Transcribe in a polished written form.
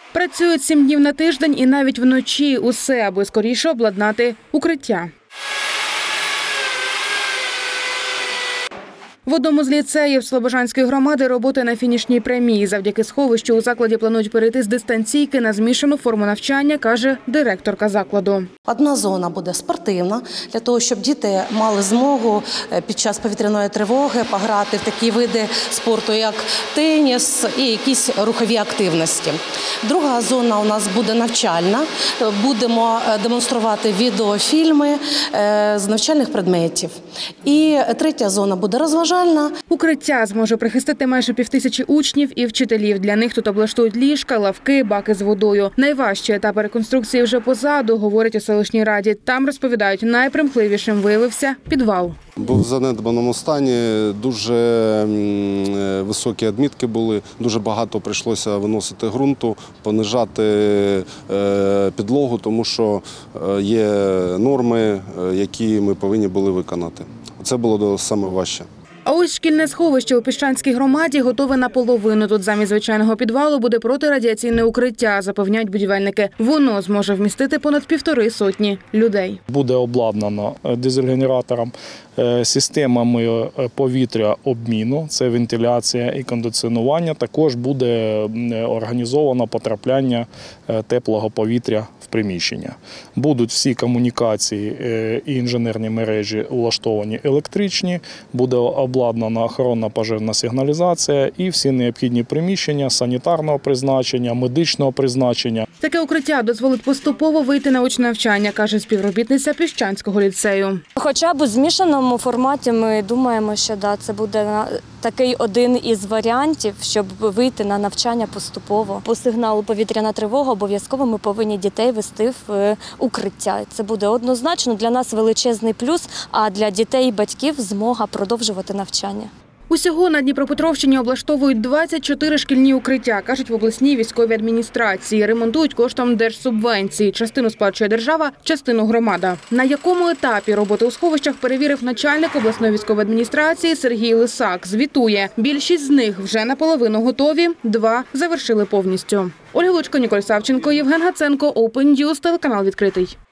Працюють 7 днів на тиждень і навіть вночі. Усе, аби скоріше обладнати укриття. В одному з ліцеїв Слобожанської громади роботи на фінішній прямій. Завдяки сховищу у закладі планують перейти з дистанційки на змішану форму навчання, каже директорка закладу. Одна зона буде спортивна, для того, щоб діти мали змогу під час повітряної тривоги пограти в такі види спорту, як теніс і якісь рухові активності. Друга зона у нас буде навчальна. Будемо демонструвати відеофільми з навчальних предметів. І третя зона буде розважальна. Укриття зможе прихистити майже 5000 учнів і вчителів. Для них тут облаштують ліжка, лавки, баки з водою. Найважчі етапи реконструкції вже позаду, говорять у селищній раді. Там, розповідають, найпримхливішим виявився підвал. Був в занедбаному стані, дуже високі адмітки були, дуже багато прийшлося виносити ґрунту, понижати підлогу, тому що є норми, які ми повинні були виконати. Це було саме важче. А ось шкільне сховище у Піщанській громаді готове наполовину. Тут замість звичайного підвалу буде протирадіаційне укриття, запевняють будівельники. Воно зможе вмістити понад 150 людей. Буде обладнано дизель-генератором, системами повітря-обміну, це вентиляція і кондиціонування. Також буде організовано потрапляння теплого повітря в приміщення. Будуть всі комунікації і інженерні мережі улаштовані електричні, буде обладнана охоронна пожежна сигналізація і всі необхідні приміщення санітарного призначення, медичного призначення. Таке укриття дозволить поступово вийти на очне навчання, каже співробітниця Піщанського ліцею. Хоча б у змішаному форматі ми думаємо, що це буде такий один із варіантів, щоб вийти на навчання поступово. По сигналу повітряна тривога обов'язково ми повинні дітей вести в укриття. Це буде однозначно для нас величезний плюс, а для дітей і батьків змога продовжувати навчання. Усього на Дніпропетровщині облаштовують 24 шкільні укриття, кажуть в обласній військовій адміністрації. Ремонтують коштом держсубвенції. Частину сплачує держава, частину громада. На якому етапі роботи у сховищах перевірив начальник обласної військової адміністрації Сергій Лисак. Звітує, більшість з них вже наполовину готові, 2 завершили повністю. Ольга Лучко, Ніколь Савченко, Євген Гаценко, Open News, телеканал «Відкритий».